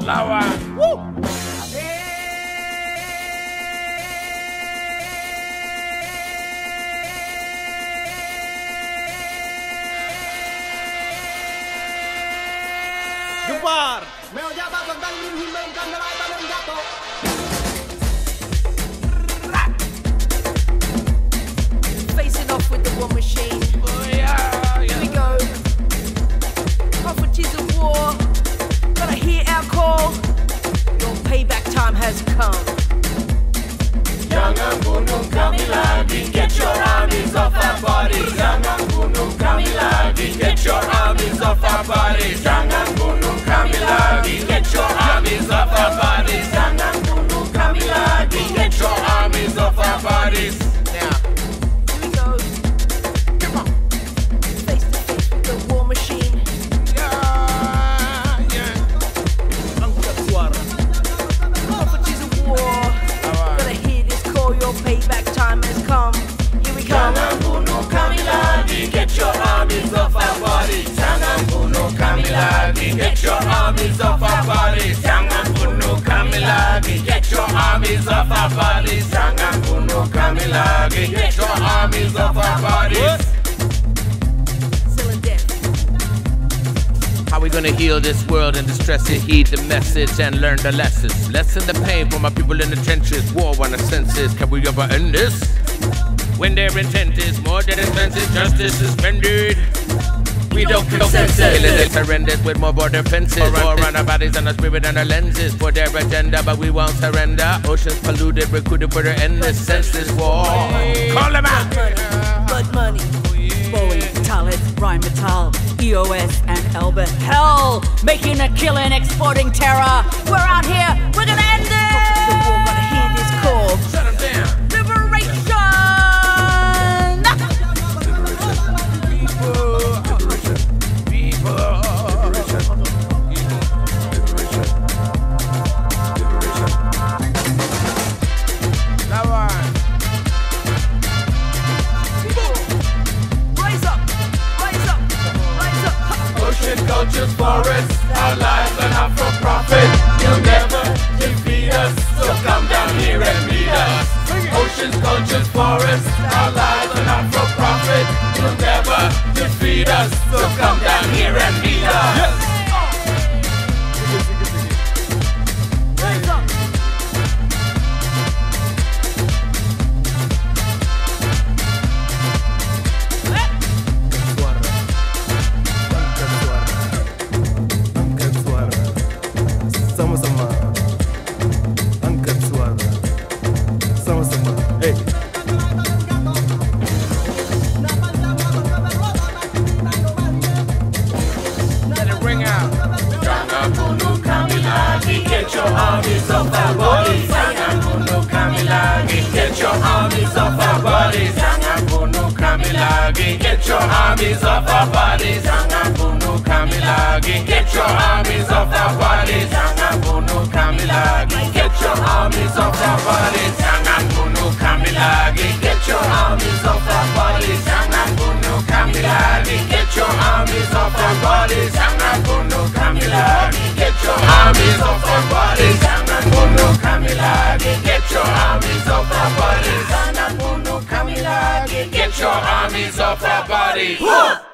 Woo! Jumpa. Facing off with the war machine. Oh, yeah. Here we go. Properties of war. Gotta hear our call. Your payback time has come. Jangan bunuh kami lagi. Get your armies off our bodies. Jangan bunuh kami lagi. Get your armies off our bodies. Jangan bunuh kami lagi. Get your armies off our bodies. Jangan bunuh kami lagi. Get your armies off our bodies. Here we go. Come on. Face to face with the war machine. Yeah. Angkat suara. Properties of war. Gotta hear this call. Your payback time has come. Here we come. Jangan bunuh kami lagi. Get your armies off our bodies. Jangan bunuh kami lagi. Get your armies off our bodies. Jangan bunuh kami lagi. Get your armies off our bodies. Jangan bunuh kami lagi. Get your armies off our bodies. Still in death. How we gonna heal this world and distress it? Heed the message and learn the lessons. Lessen the pain for my people in the trenches. War on the senses. Can we ever end this? When their intent is more than expensive, justice suspended. We don't consent. Killing is horrendous with more border fences. War on our bodies and our spirit and our lenses. For their agenda, but we won't surrender. Oceans polluted, recruited for the endless senseless war. Call them out! Blood money. Bowie, Talib, Rheinmetall, EOS and Elbert. Hell, making a killing, exporting terror. We're out here, we're gonna end The war it! gotta hear this call. Shut them down! Liberation! Rise up, rise up, rise up. Ocean cultures, forests, our lives are not for profit. You'll never defeat us, so come down here and meet us. Oceans, cultures, forests, our lives are not for profit. You'll never defeat us, so come down here and meet us. Rise up. Suara. Angkat suara. Angkat suara. Sama-sama. Angkat suara. Sama-sama. Hey. Let it ring out. Jangan bunuh kami lagi. Get your armies off our bodies. Jangan bunuh kami lagi. Get your armies off our bodies. Jangan bunuh kami lagi. Get your armies off our bodies. Jangan bunuh kami lagi. Get your armies off our bodies. Jangan bunuh kami lagi. Get your armies off our bodies. Jangan bunuh kami lagi. Get your armies off our bodies. Jangan bunuh kami lagi. Get your armies off our bodies. Jangan bunuh kami lagi. Get your armies off our bodies. Jangan bunuh kami lagi. Get your armies off our bodies. Jangan bunuh kami lagi. Get your armies off our bodies.